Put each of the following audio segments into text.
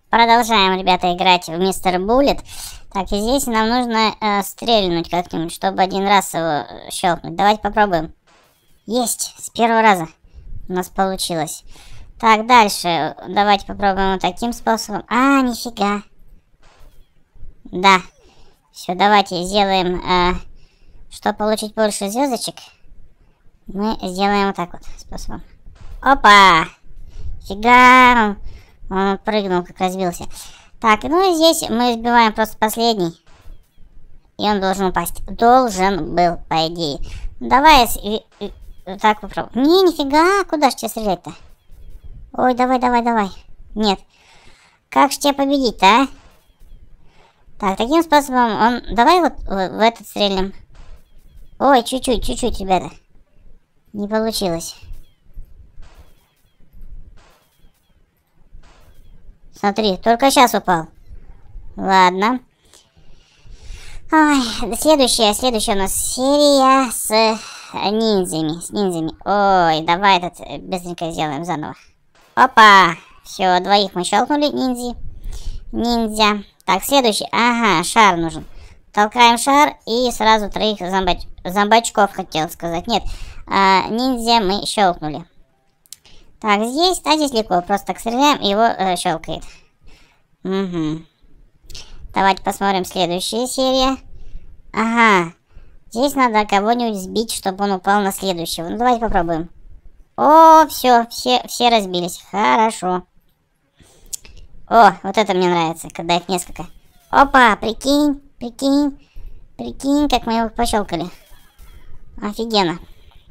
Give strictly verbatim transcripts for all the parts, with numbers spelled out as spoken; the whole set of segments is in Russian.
продолжаем, ребята, играть в Мистер Буллет. Так, и здесь нам нужно э, стрельнуть как-нибудь, чтобы один раз его щелкнуть. Давайте попробуем. Есть, с первого раза у нас получилось. Так, дальше. Давайте попробуем вот таким способом. А, нифига. Да. Все, давайте сделаем, э, чтобы получить больше звездочек. Мы сделаем вот так вот способом. Опа! Фига! Он прыгнул, как разбился. Так, ну и здесь мы сбиваем просто последний. И он должен упасть. Должен был, по идее. Давай вот так попробуем. Не, нифига, куда ж тебе стрелять-то? Ой, давай, давай, давай. Нет. Как ж тебя победить-то, а? Так, таким способом он... Давай вот в этот стрельнем. Ой, чуть-чуть, чуть-чуть, ребята. Не получилось. Смотри, только сейчас упал. Ладно. Ой, следующая, следующая у нас серия с ниндзями. С ниндзями. Ой, давай этот быстренько сделаем заново. Опа! Все, двоих мы щелкнули, ниндзя. Ниндзя. Так, следующий. Ага, шар нужен. Толкаем шар и сразу троих зомбач... зомбачков, хотел сказать. Нет, а, ниндзя мы щелкнули. Так, здесь, а здесь легко. Просто так стреляем, и его э, щелкает. Угу. Давайте посмотрим следующая серия. Ага. Здесь надо кого-нибудь сбить, чтобы он упал на следующего. Ну, давайте попробуем. О, все, все, все разбились. Хорошо. О, вот это мне нравится, когда их несколько. Опа, прикинь, прикинь, прикинь, как мы его пощелкали. Офигенно.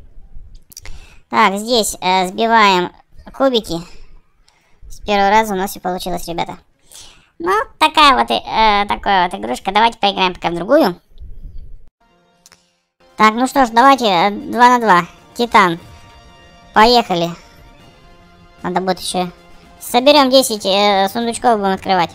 Так, здесь э, сбиваем кубики. С первого раза у нас все получилось, ребята. Ну, такая вот, э, такая вот игрушка. Давайте поиграем пока в другую. Так, ну что ж, давайте два на два. Титан. Поехали. Надо будет еще... Соберем десять э, сундучков, будем открывать.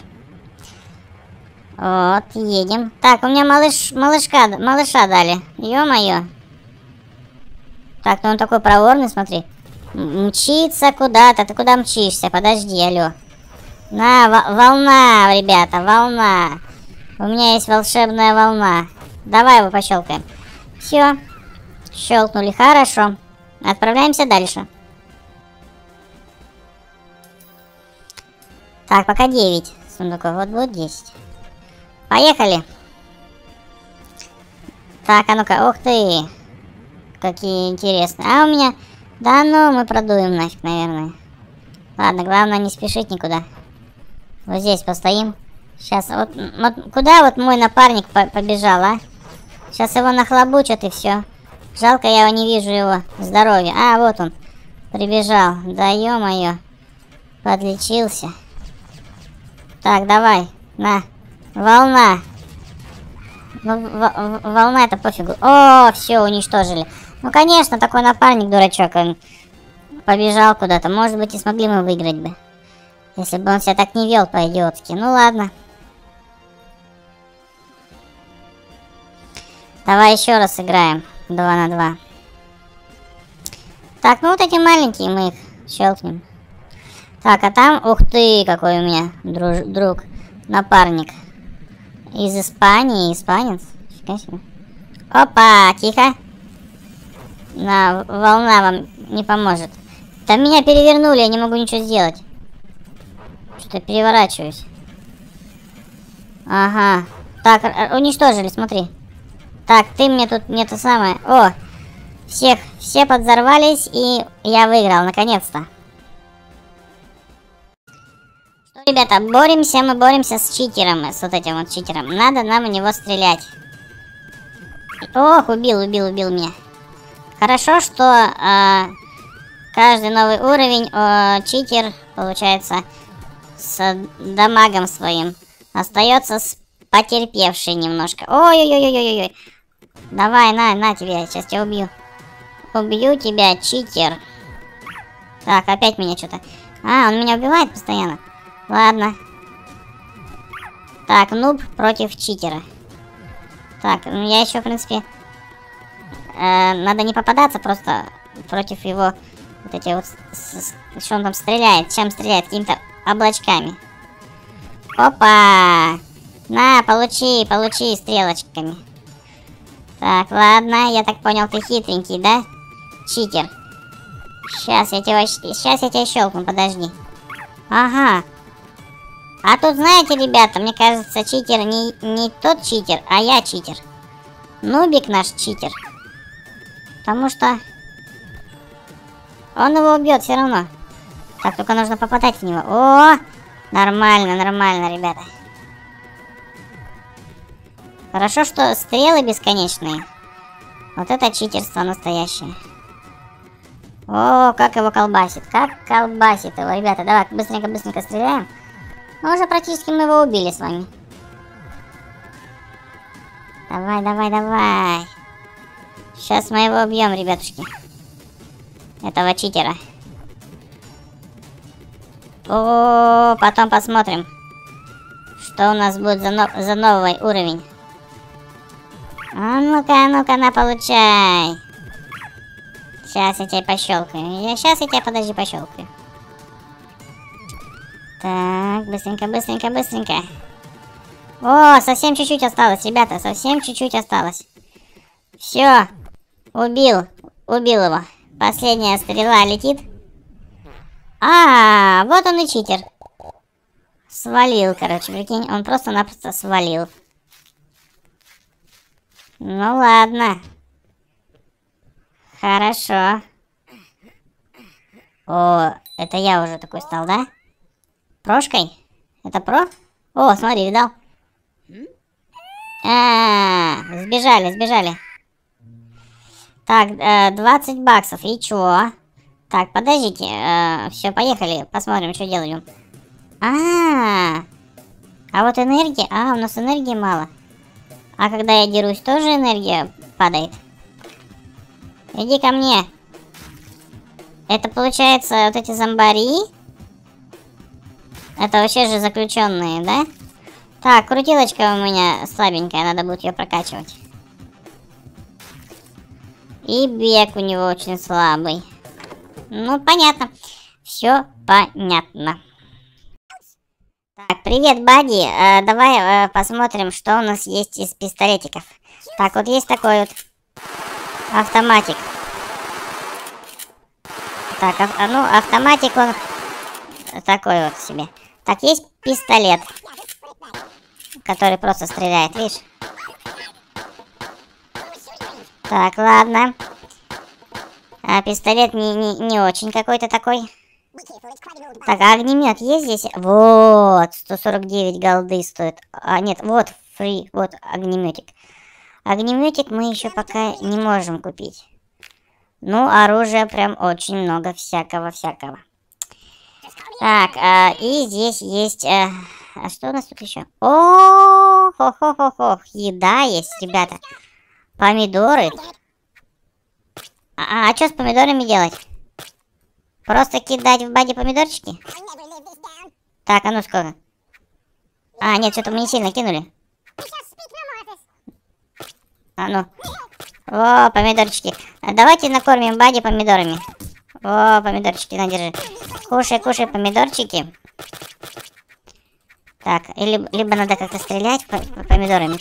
Вот, едем. Так, у меня малыш, малышка, малыша дали. Ё-моё. Так, ну он такой проворный, смотри. Мчится куда-то. Ты куда мчишься? Подожди, алло. На, волна, ребята, волна. У меня есть волшебная волна. Давай его пощелкаем. Все. Щелкнули, хорошо. Отправляемся дальше. Так, пока девять сундуков. Вот будет десять. Поехали. Так, а ну-ка, ух ты. Какие интересные. А у меня... Да ну, мы продуем нафиг, наверное. Ладно, главное не спешить никуда. Вот здесь постоим. Сейчас, вот, вот куда вот мой напарник по побежал, а? Сейчас его нахлобучат и все. Жалко, я его не вижу, его здоровье. А, вот он. Прибежал. Да ё-моё. Подлечился. Так, давай. На. Волна. Ну, волна это пофигу. О, все, уничтожили. Ну, конечно, такой напарник, дурачок. Он побежал куда-то. Может быть, и смогли мы выиграть бы. Если бы он себя так не вел по-идиотски. Ну, ладно. Давай еще раз сыграем. Два на два. Так, ну вот эти маленькие мы их щелкнем. Так, а там, ух ты, какой у меня друж, друг, напарник. Из Испании, испанец. Фига себе. Опа, тихо. На, волна вам не поможет. Там меня перевернули, я не могу ничего сделать. Что-то переворачиваюсь. Ага. Так, уничтожили, смотри. Так, ты мне тут не то самое. О, всех, все подзорвались, и я выиграл, наконец-то. Что, ребята, боремся, мы боремся с читером, с вот этим вот читером. Надо нам в него стрелять. Ох, убил, убил, убил меня. Хорошо, что э, каждый новый уровень э, читер, получается, с дамагом своим остается с потерпевший немножко. Ой-ой-ой-ой-ой-ой. Давай, на, на тебе, сейчас тебя убью. Убью тебя, читер. Так, опять меня что-то... А, он меня убивает постоянно. Ладно. Так, нуб против читера. Так, ну я еще, в принципе... Э, надо не попадаться, просто против его... Вот эти вот... Что он там стреляет? Чем стреляет? Какими-то облачками. Опа! На, получи, получи стрелочками. Так, ладно, я так понял, ты хитренький, да? Читер. Сейчас я тебя, сейчас я тебя щелкну, подожди. Ага. А тут, знаете, ребята, мне кажется, читер не, не тот читер, а я читер. Нубик наш читер. Потому что он его убьет все равно. Так, только нужно попадать в него. О! Нормально, нормально, ребята. Хорошо, что стрелы бесконечные. Вот это читерство настоящее. О, как его колбасит. Как колбасит его, ребята. Давай, быстренько-быстренько стреляем. Ну, уже практически мы его убили с вами. Давай, давай, давай. Сейчас мы его убьем, ребятушки. Этого читера. О, потом посмотрим, что у нас будет за, но за новый уровень. А ну-ка, а ну-ка, на, получай. Сейчас я тебя пощелкаю. Я сейчас я тебя, подожди, пощелкаю. Так, быстренько, быстренько, быстренько. О, совсем чуть-чуть осталось, ребята, совсем чуть-чуть осталось. Все, убил, убил его. Последняя стрела летит. А, вот он и читер. Свалил, короче, прикинь, он просто-напросто свалил. Ну ладно. Хорошо. О, это я уже такой стал, да? Прошкой? Это про? О, смотри, видал? А, сбежали, сбежали. Так, двадцать баксов, и чё? Так, подождите, э, все, поехали, посмотрим, что делаем. А, -а, а, а вот энергия, а, у нас энергии мало. А когда я дерусь, тоже энергия падает. Иди ко мне. Это получается вот эти зомбари? Это вообще же заключенные, да? Так, крутилочка у меня слабенькая, надо будет ее прокачивать. И бег у него очень слабый. Ну, понятно. Все понятно. Так, привет, Бадди. Э, давай э, посмотрим, что у нас есть из пистолетиков. Так, вот есть такой вот автоматик. Так, ав ну, автоматик он такой вот себе. Так, есть пистолет, который просто стреляет, видишь? Так, ладно. А пистолет не, не, не очень какой-то такой. Так, а огнемет есть здесь? Вот, сто сорок девять голды стоит. А, нет, вот, фри, вот огнеметик. Огнеметик мы еще пока не можем купить. Ну, оружия прям очень много всякого-всякого. Так, а, и здесь есть... А, а что у нас тут еще? О, хо-хо-хо-хо, еда есть, ребята. Помидоры. А, а что с помидорами делать? Просто кидать в Бадди помидорчики? Так, а ну сколько? А, нет, что-то мы не сильно кинули. А ну. О, помидорчики. Давайте накормим Бадди помидорами. О, помидорчики, на, держи. Кушай, кушай помидорчики. Так, либо, либо надо как-то стрелять помидорами.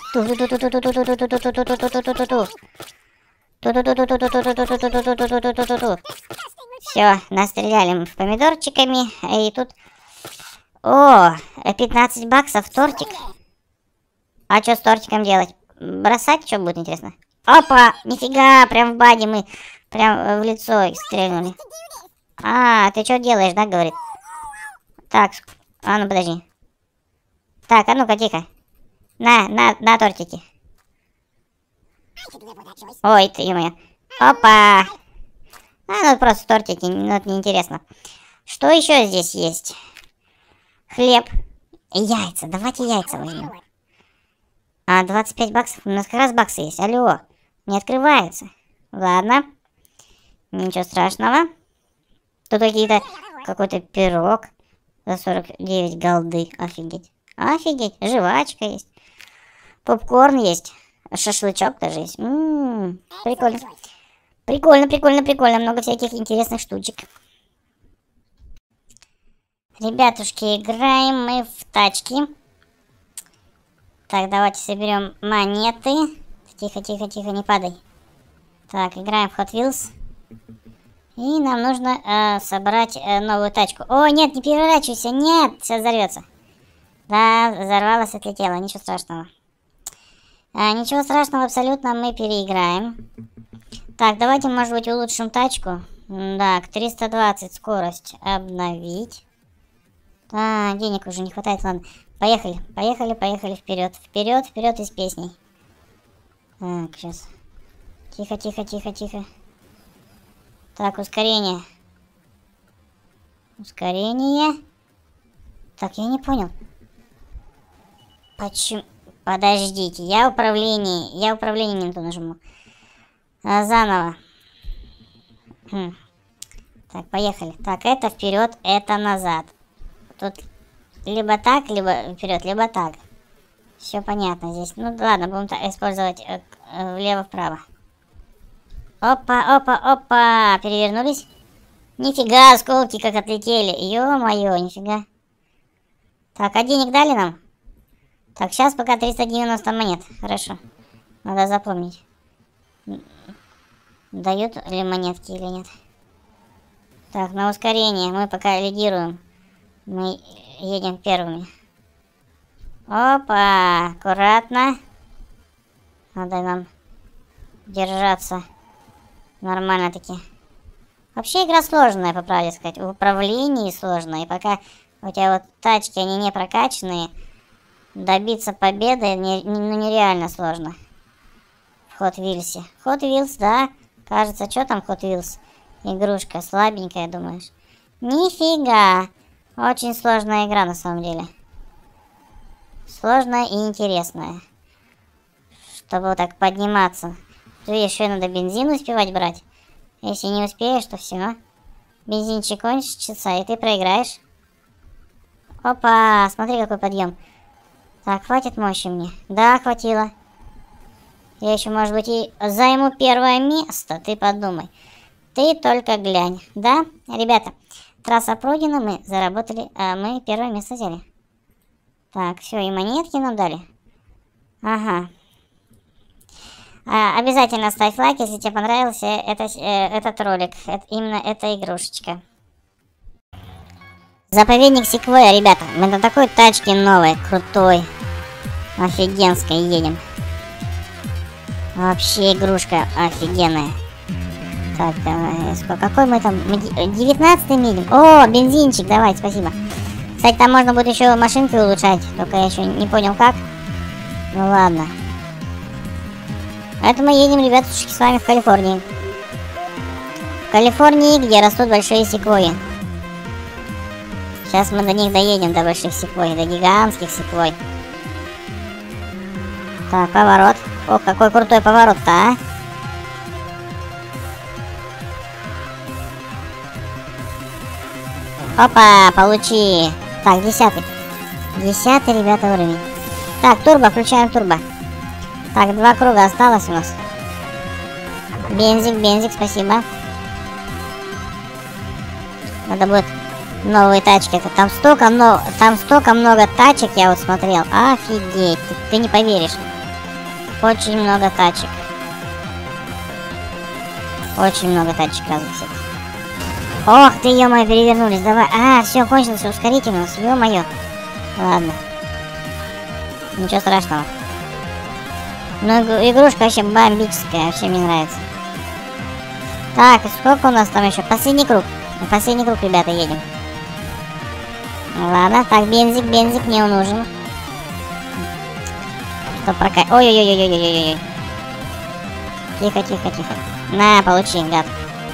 Все, настреляли помидорчиками. И тут... О, пятнадцать баксов тортик. А что с тортиком делать? Бросать, что будет интересно? Опа, нифига, прям в Бадди мы прям в лицо стрельнули. А, ты что делаешь, да, говорит? Так, а ну подожди. Так, а ну-ка, тихо. На, на, на тортики. Ой, ты, ё-моё. Опа. А, ну просто тортики, ну это неинтересно. Что еще здесь есть? Хлеб. Яйца, давайте яйца возьмем. А, двадцать пять баксов, у нас как раз баксы есть. Алло, не открывается. Ладно. Ничего страшного. Тут какие-то, какой-то пирог за сорок девять голды. Офигеть. Офигеть, жвачка есть. Попкорн есть. Шашлычок даже есть. М-м-м, прикольно. Прикольно, прикольно, прикольно. Много всяких интересных штучек. Ребятушки, играем мы в тачки. Так, давайте соберем монеты. Тихо, тихо, тихо, не падай. Так, играем в Hot Wheels. И нам нужно э, собрать э, новую тачку. О, нет, не переворачивайся, нет, сейчас взорвется. Да, взорвалась, отлетела, ничего страшного. А, ничего страшного абсолютно, мы переиграем. Так, давайте, может быть, улучшим тачку. Так, триста двадцать скорость обновить. А, денег уже не хватает, ладно. Поехали, поехали, поехали вперед. Вперед, вперед из песней. Так, сейчас. Тихо, тихо, тихо, тихо. Так, ускорение. Ускорение. Так, я не понял. Почему? Подождите, я управление. Я управление не то нажму. А, заново. Хм. Так, поехали. Так, это вперед, это назад. Тут либо так, либо вперед, либо так. Все понятно здесь. Ну ладно, будем использовать э, э, влево-вправо. Опа, опа, опа. Перевернулись. Нифига, осколки как отлетели. Ё-моё, нифига. Так, а денег дали нам? Так, сейчас пока триста девяносто монет. Хорошо. Надо запомнить. Дают ли монетки или нет. Так, на ускорение. Мы пока лидируем. Мы едем первыми. Опа, аккуратно. Надо нам держаться нормально таки. Вообще игра сложная, по правде сказать. В управлении сложная. И пока у тебя вот тачки, они не прокачанные, добиться победы не, ну, нереально сложно. В Hot Wheels. Hot Wheels, да. Кажется, что там Hot Wheels? Игрушка слабенькая, думаешь? Нифига. Очень сложная игра на самом деле. Сложная и интересная. Чтобы вот так подниматься. Тут еще надо бензин успевать брать. Если не успеешь, то все. Бензинчик кончится, и ты проиграешь. Опа, смотри, какой подъем. Так, хватит мощи мне. Да, хватило. Я еще, может быть, и займу первое место. Ты подумай. Ты только глянь. Да, ребята, трасса пройдена, мы заработали, а мы первое место взяли. Так, все, и монетки нам дали. Ага. А, обязательно ставь лайк, если тебе понравился это, э, этот ролик. Это, именно эта игрушечка. Заповедник Секвойя, ребята. Мы на такой тачке новой, крутой, офигенской едем. Вообще игрушка офигенная. Так, давай, сколько, какой мы там? девятнадцатый милим. О, бензинчик, давай, спасибо. Кстати, там можно будет еще машинки улучшать, только я еще не понял как. Ну ладно. Это мы едем, ребятушки, с вами в Калифорнии. В Калифорнии, где растут большие секвойи. Сейчас мы до них доедем, до больших секвой, до гигантских секвой. Так, поворот. О, какой крутой поворот-то, а! Опа, получи. Так, десятый. Десятый, ребята, уровень. Так, турбо, включаем турбо. Так, два круга осталось у нас. Бензик, бензик, спасибо. Надо будет новые тачки. Там столько, но... Там столько много тачек, я вот смотрел. Офигеть, ты, ты не поверишь. Очень много тачек. Очень много тачек, оказывается. Ох ты, ё-моё, перевернулись, давай. А, все, кончился ускоритель у нас, ё-моё. Ладно. Ничего страшного. Ну, игрушка вообще бомбическая, вообще мне нравится. Так, сколько у нас там еще? Последний круг. На последний круг, ребята, едем. Ладно, так, бензик, бензик мне нужен. Что прокат... Ой-ой-ой-ой-ой-ой-ой. Тихо, тихо, тихо. На, получи, гад.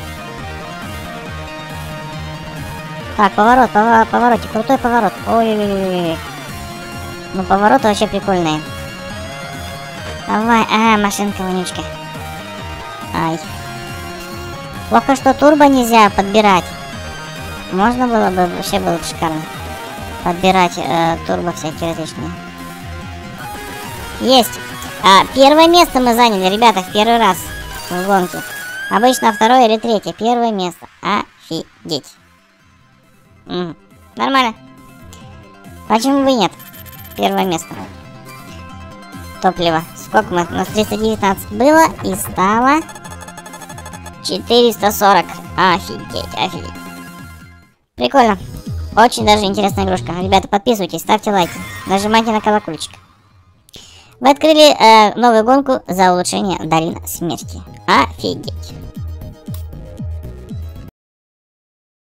Так, поворот, поворот, повороте, крутой поворот. Ой-ой-ой-ой. Ну, повороты вообще прикольные. Давай, а, машинка вонючка. Ай. Плохо, что турбо нельзя подбирать. Можно было бы, вообще было бы шикарно. Подбирать э, турбо всякие различные. Есть. А, первое место мы заняли, ребята, в первый раз в гонке. Обычно второе или третье. Первое место. Офигеть. М-м, нормально. Почему бы и нет? Первое место. топлива. Сколько мы? У нас триста девятнадцать было и стало четыреста сорок. Офигеть, офигеть. Прикольно. Очень даже интересная игрушка. Ребята, подписывайтесь, ставьте лайки, нажимайте на колокольчик. Вы открыли э, новую гонку за улучшение долины смерти. Офигеть.